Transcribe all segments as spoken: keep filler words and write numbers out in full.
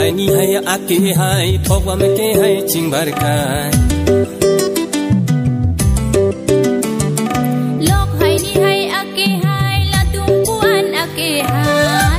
hai ni hai ake hai thok wa me ke hai ching bar kai lok hai ni hai ake hai la tumpuan ake hai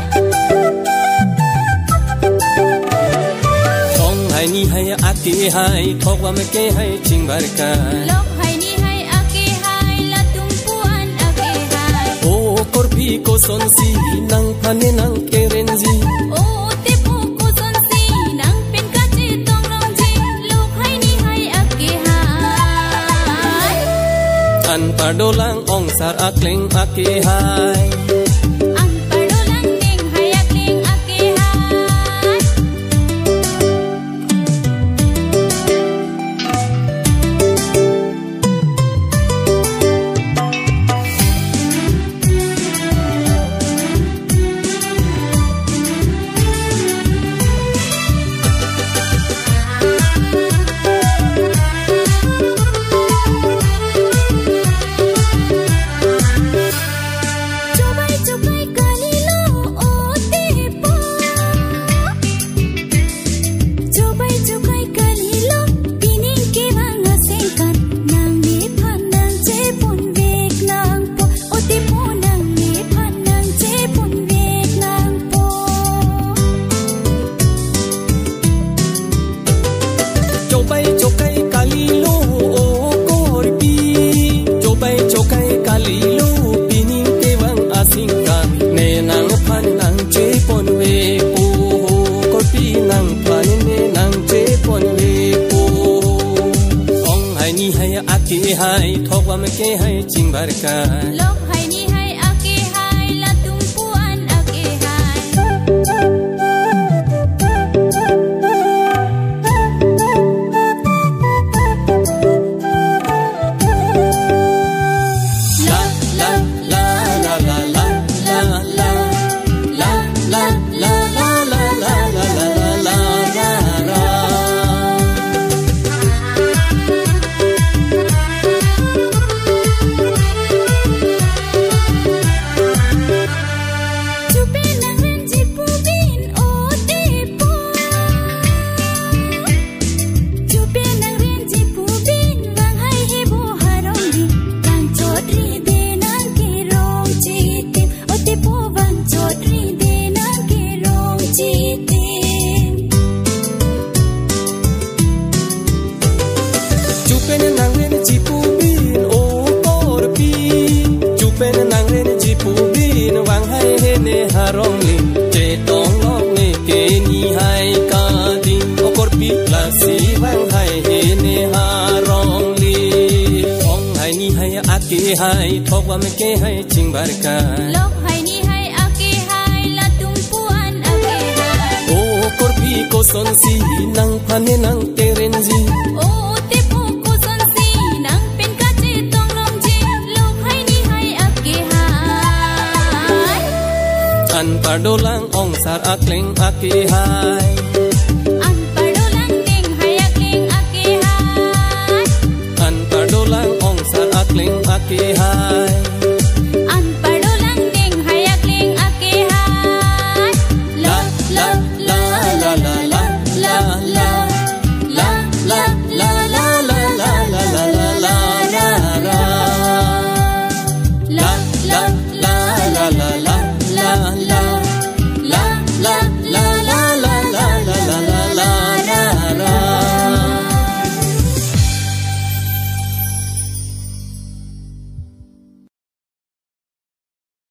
thong hai ni hai ake hai thok wa me ke hai ching bar kai lok hai ni hai ake hai la tumpuan ake hai o korpi ko sonsi nang phane nang kerenji o te pu ko sonsi nang pen ka che tong rong ji lok hai ni hai ake hai an padolang ong sar akleng ake hai ang padolang ding hai akleng ake hai hai thok wa me ke hai ching bar kai lok hai ni hai ake hai la tumpuan ake hai la la la la la la la la la la la la la la la la la harong li che tong lok ne ke ni hai ka din o korpi la si wang hai he ne harong li ong hai ni hai ake hai thok wa me ke hai ching bar kai lok hai ni hai ake hai la tumpuan ake hai o korpi ko son si nang phane nang terenji o te pu ko son si nang pen ka che tong rong ji lok hai ni hai ake hai an padolang ong sar akleng ake hai ang padolang ding hai akleng ake hai an padolang ong sar akleng ake hai